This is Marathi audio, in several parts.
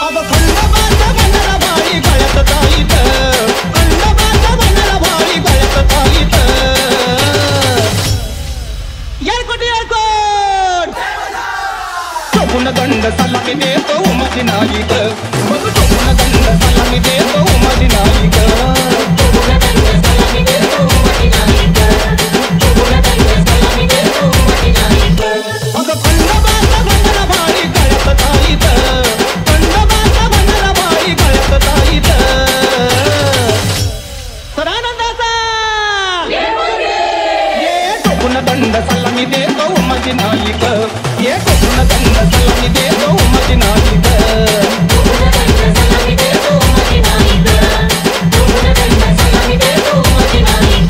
अब खंडोबाचा बनला भारी गळ्यात ताईत, खंडोबाचा बनला भारी गळ्यात ताईत. येळकोट येळकोट चोपून दंड सलामी देतो उमाजी नाईक, बघ चोपून दंड सलामी देतो उमाजी नाईक. चोपून दंड सलामी देतो उमाजी नाईक, चोपून दंड सलामी देतो उमाजी नाईक. अग खंडोबाचा बनला भारी गळ्यात ताईत, खंडोबाचा बनला भारी गळ्यात ताईत. सदानंदाचा ये चोपून दंड सलामी देतो उमाजी नाईक, ये चोपून दंड सलामी देतो उमाजी नाईक. चोपून दंड सलामी देतो उमाजी नाईक, चोपून दंड सलामी देतो उमाजी नाईक.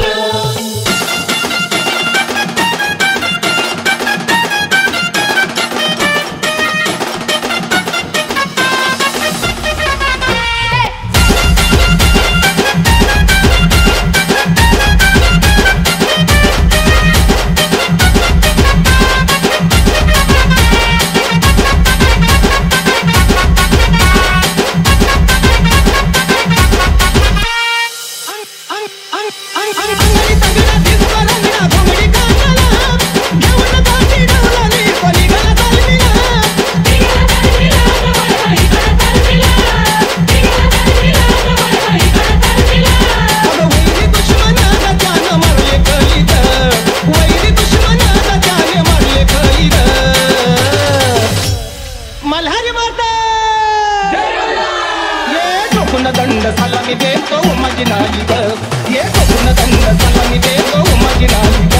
दंड सलामी देतो उमाजी नाईक, ये चोपून दंड सलामी देतो उमाजी नाईक.